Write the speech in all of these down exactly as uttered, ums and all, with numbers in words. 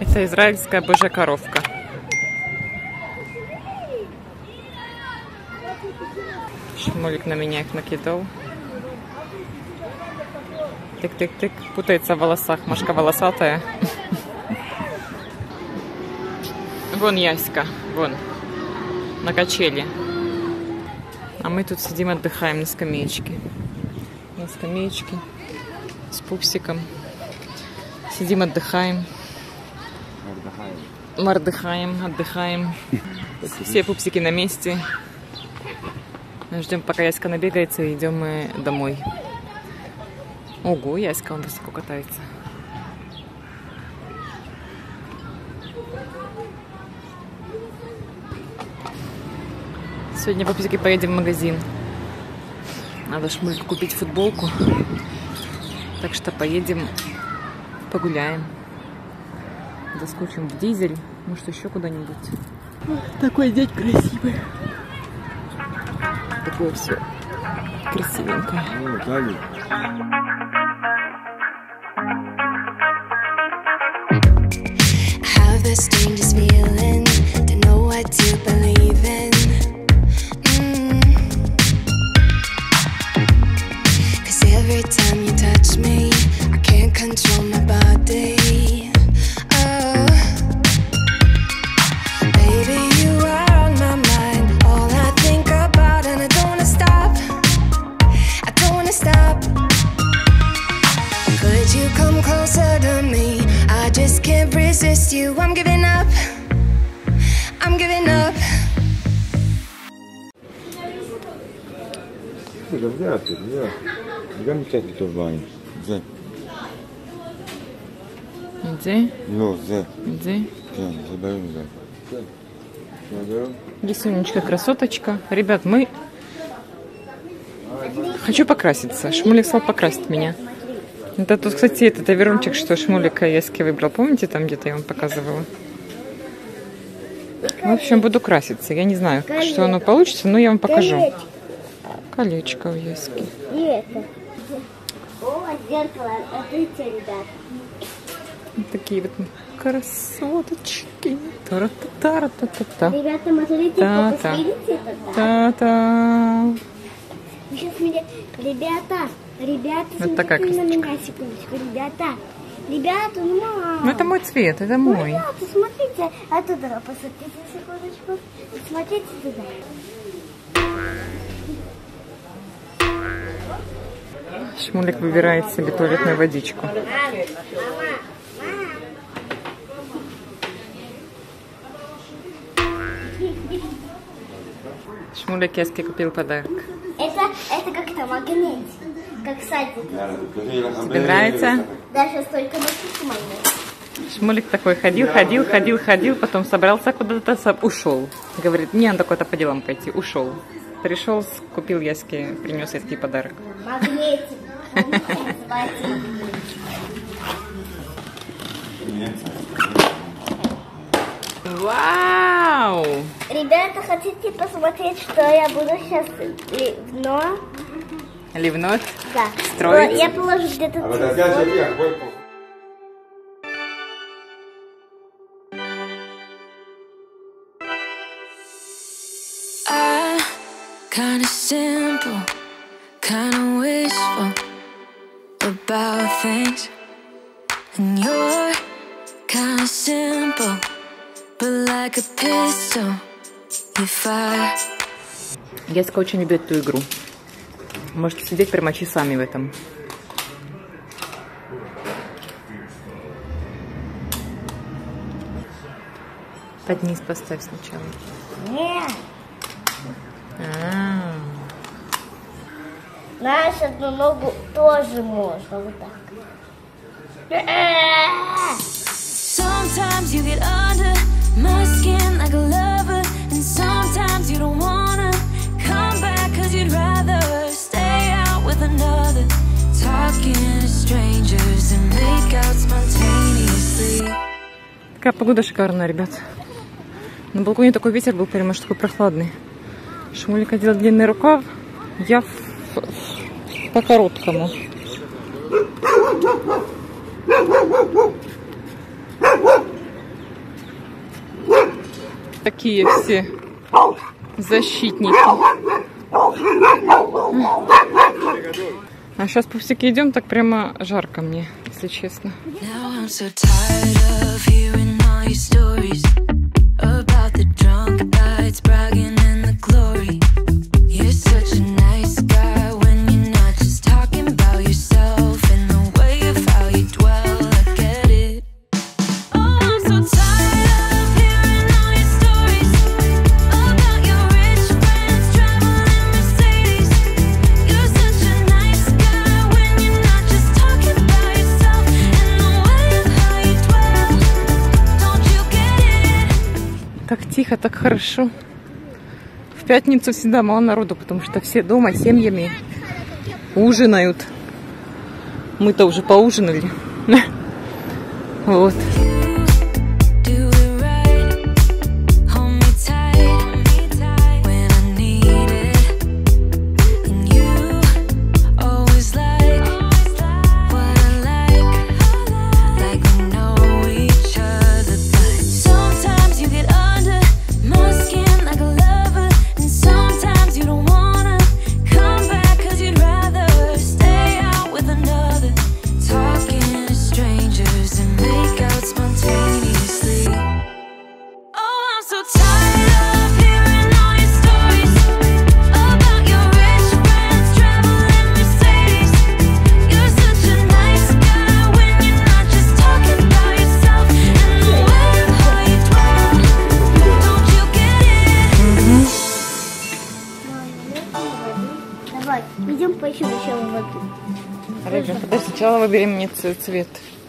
Это израильская божья коровка. Шмулик на меня их накидал. Тык-тык-тык. Путается в волосах. Машка волосатая. Вон Яська. Вон. На качели. А мы тут сидим, отдыхаем на скамеечке. На скамеечке. С пупсиком. Сидим, отдыхаем. Мордыхаем, отдыхаем. Все пупсики на месте. Ждем, пока Яська набегается, и идем мы домой. Ого, Яська, он высоко катается. Сегодня пупсики поедем в магазин. Надо Шмульку купить футболку. Так что поедем, погуляем. Заскочим в Дизель, может еще куда-нибудь. Такой дядь красивый. Такое все красивенькое. You, I'm giving up. I'm giving up. Где? Где? Рисунечка, красоточка. Ребят, мы... Хочу покраситься. Шмулик стал покрасить меня. Это тут, кстати, этот аверончик, что Шмулика Яське выбрал. Помните, там где-то я вам показывала? В общем, буду краситься. Я не знаю, Колечко. Что оно получится, но я вам покажу. Колечко, Колечко у Яськи. И это. О, зеркало. Смотрите, ребят. Вот такие вот красоточки. Та-та-та-та-та-та. Ребята, смотрите, Та-та. видите это? Та-та. Сейчас мне... Ребята, ребята, вот такая смотрите на красоточка. меня секундочку. Ребята, ребята, ну мама. Ну это мой цвет, это мой. Ну, ребята, смотрите, а туда посмотрите секундочку. Смотрите туда. Шмулик выбирает себе туалетную водичку. Мама, мама, Шмулик Яське купил подарок. Это, это как-то магнит, как садик. Тебе нравится? Даже столько носить магнит. Шмулик такой ходил, ходил, ходил, ходил, потом собрался куда-то, ушел. Говорит, мне надо куда-то по делам пойти, ушел. Пришел, купил Яське, принес Яське подарок. Магнитик. Вау! Ребята, хотите посмотреть, что я буду сейчас ливно? Ливнуть? Да. Строить? Я положу где-то телефон. Kinda simple, kinda wishful about things, and you're kinda simple, but like a pistol, you fire. Яська очень любит эту игру. Можете сидеть прямо часами в этом. Под низ поставь сначала. Нет. А-а-а. Знаешь, одну ногу тоже можно вот так. Sometimes you get under my skin like a lover, and sometimes you don't wanna come back cause you'd rather stay out with another, talking to strangers and make out spontaneously. Такая погода шикарная, ребят. На балконе такой ветер был, прямо такой прохладный. Шмулик одел длинный рукав, я в, в, по короткому. Такие все защитники. А сейчас пупсики идем, так прямо жарко мне, если честно. Так тихо, так хорошо. В пятницу всегда мало народу, потому что все дома семьями ужинают. Мы-то уже поужинали. Вот. Идем поищем еще воду. Ребят, подожди, сначала выберем мне цвет.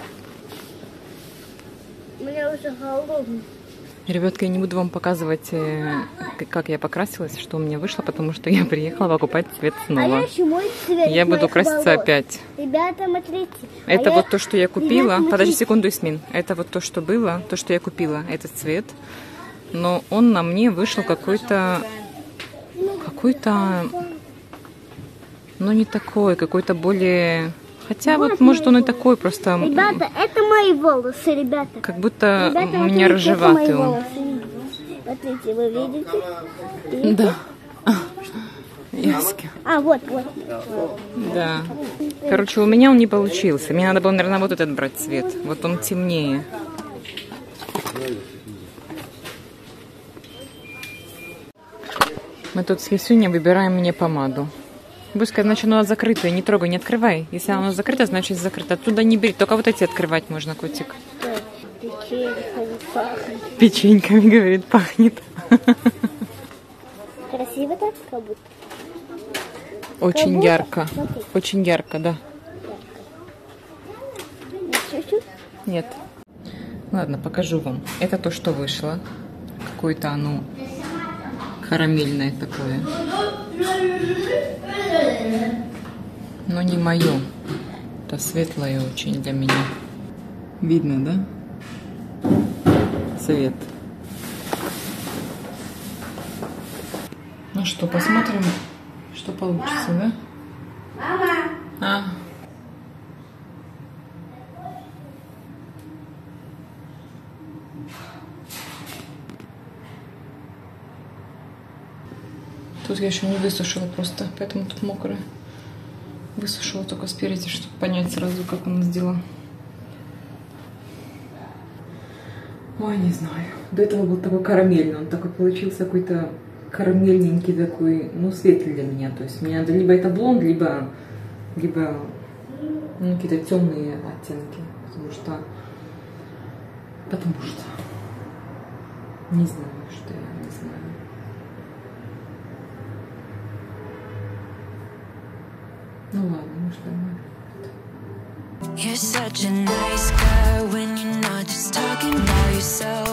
Мне уже голодно. Ребятка, я не буду вам показывать, как я покрасилась, что у меня вышло, потому что я приехала покупать цвет снова. А я еще мой цвет. Я буду краситься волос. Опять. Ребята, смотрите. Это а вот я... то, что я купила. Ребята, подожди секунду, Исмин. Это вот то, что было, то, что я купила, этот цвет. Но он на мне вышел какой-то... Какой-то... Ну, не такой, какой-то более... Хотя вот, вот может, он и такой, просто... Ребята, это мои волосы, ребята. Как будто ребята, у меня рыжеватый он. Смотрите, вы видите? видите? Да. Яски. А, вот, вот. Да. Короче, у меня он не получился. Мне надо было, наверное, вот этот брать цвет. Вот он темнее. Мы тут с Хисюней выбираем мне помаду. Буська, значит, она закрытая. Не трогай, не открывай. Если она закрыта, значит закрыта. Оттуда не бери. Только вот эти открывать можно, котик. Печеньками пахнет. Печеньками, говорит, пахнет. Красиво так, как будто? Очень как будто? ярко. Смотри. Очень ярко, да. Чуть-чуть? Нет. Ладно, покажу вам. Это то, что вышло. Какое-то оно карамельное такое. Но не мое. Это светлое очень для меня. Видно, да? Цвет. Ну что, посмотрим, что получится, да? Мама! А. Тут я еще не высушила просто, поэтому тут мокрое. Высушила только спереди, чтобы понять сразу, как она сделала. Ой, не знаю. До этого был такой карамельный. Он такой получился какой-то карамельненький такой, ну, светлый для меня. То есть мне надо либо это блонд, либо, либо ну, какие-то темные оттенки. Потому что... Потому что... Не знаю, что я не знаю. Ну ладно, может, нормально. You're such a nice guy when you're not just talking about yourself.